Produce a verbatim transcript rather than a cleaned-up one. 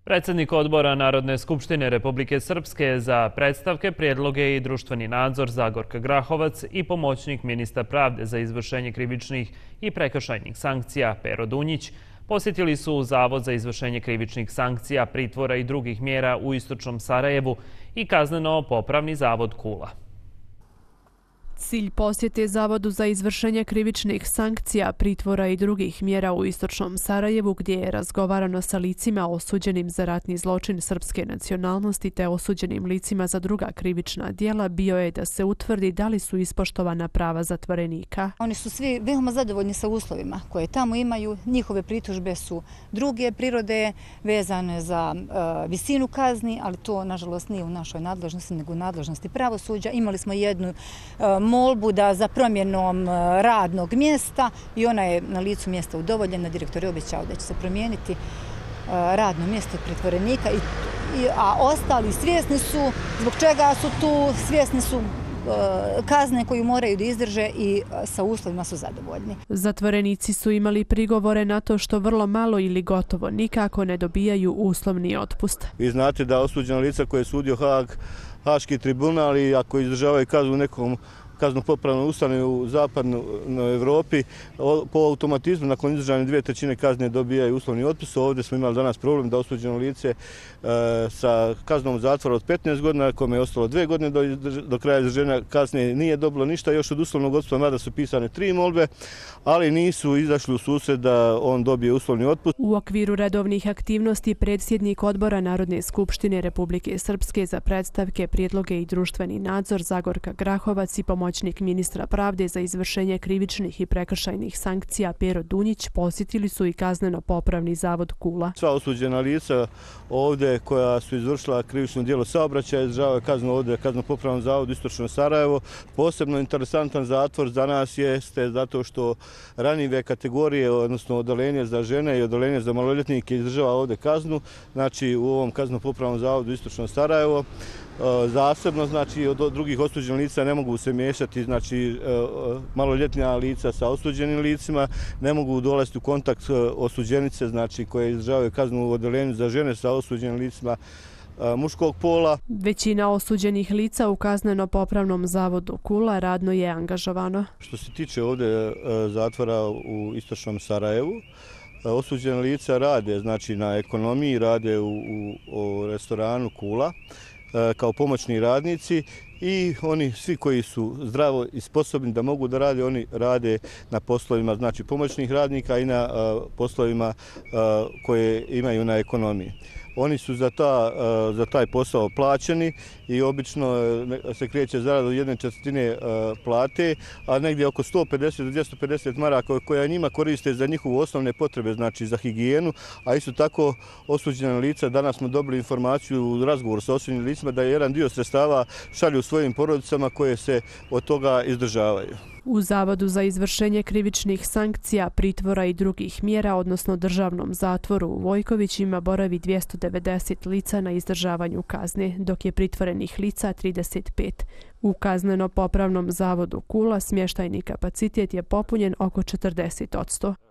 Predsjednik odbora Narodne skupštine Republike Srpske za predstavke, prijedloge i društveni nadzor Zagorka Grahovac i pomoćnik ministra pravde za izvršenje krivičnih i prekršajnih sankcija Pero Dunjić posjetili su Zavod za izvršenje krivičnih sankcija, pritvora i drugih mjera u istočnom Sarajevu i kazneno-popravni zavod Kula. Cilj posjete Zavodu za izvršenje krivičnih sankcija, pritvora i drugih mjera u istočnom Sarajevu, gdje je razgovarano sa licima osuđenim za ratni zločin srpske nacionalnosti te osuđenim licima za druga krivična djela, bio je da se utvrdi da li su ispoštovana prava zatvorenika. Oni su svi veoma zadovoljni sa uslovima koje tamo imaju. Njihove pritužbe su druge prirode, vezane za uh, visinu kazni, ali to nažalost nije u našoj nadležnosti, nego u nadležnosti pravosuđa. Imali smo jednu uh, molbu da za promjenom radnog mjesta i ona je na licu mjesta udovoljena. Direktor je obećao da će se promijeniti radno mjesto pritvorenika, I, i, a ostali svjesni su zbog čega su tu, svjesni su kazne koju moraju da izdrže i sa uslovima su zadovoljni. Zatvorenici su imali prigovore na to što vrlo malo ili gotovo nikako ne dobijaju uslovni otpust. Vi znate da osuđena lica koje je sudio Haag, Haški tribunal i ako izdržavaju kaznu u nekom kazneno-popravnoj ustanovi u zapadnoj Evropi, po automatizmu nakon izdržavanja dvije trećine kazne dobijaju uslovni otpust. Ovdje smo imali danas problem da osuđeno lice e, sa kaznom zatvora od petnaest godina, kome je ostalo dvije godine do, do kraja izdržavanja kazne, nije dobilo ništa. Još od uslovnog otpusta mada su pisane tri molbe, ali nisu izašli u susret da on dobije uslovni otpust. U okviru redovnih aktivnosti predsjednik odbora Narodne skupštine Republike Srpske za predstavke, prijedloge i društveni nadzor Zagorka Grahovac i pomoćnik ministra pravde za izvršenje krivičnih i prekršajnih sankcija Pero Dunjić posjetili su i kazneno-popravni zavod Kula. Sva osuđena lica ovdje koja su izvršila krivično djelo saobraćaja izdržavaju kaznu ovdje kazneno-popravnom zavodu Istočno Sarajevo. Posebno interesantan zatvor za nas jeste zato što ranjive kategorije, odnosno odeljenje za žene i odeljenje za maloljetnike izdržava ovdje kaznu, znači u ovom kazneno-popravnom zavodu Istočno Sarajevo. Zasebno, znači od drugih osuđenih lica ne mogu se miješati, znači maloljetnija lica sa osuđenim licima, ne mogu dolaziti u kontakt osuđenice, znači koje izdržavaju kaznu u odeljenju za žene sa osuđenim licima muškog pola. Većina osuđenih lica u kazneno-popravnom zavodu Kula radno je angažovano. Što se tiče ovdje zatvora u Istočnom Sarajevu, osuđena lica rade znači na ekonomiji, rade u, u, u restoranu Kula kao pomoćni radnici i oni svi koji su zdravo i sposobni da mogu da rade, oni rade na poslovima znači pomoćnih radnika i na uh, poslovima uh, koje imaju na ekonomiji. Oni su za, ta, uh, za taj posao plaćeni i obično uh, se kreće zarada od jedne četvrtine uh, plate, a negdje oko sto pedeset do dvjesto pedeset maraka koja njima koriste za njihove osnovne potrebe, znači za higijenu, a isto tako osuđena lica. Danas smo dobili informaciju u razgovoru sa osuđenim licima da je jedan dio sredstava šalju svojim porodicama koje se od toga izdržavaju. U Zavodu za izvršenje krivičnih sankcija, pritvora i drugih mjera, odnosno državnom zatvoru u Vojkovićima, boravi dvjesto devedeset lica na izdržavanju kazne, dok je pritvorenih lica trideset pet. U kazneno-popravnom zavodu Kula smještajni kapacitet je popunjen oko četrdeset posto.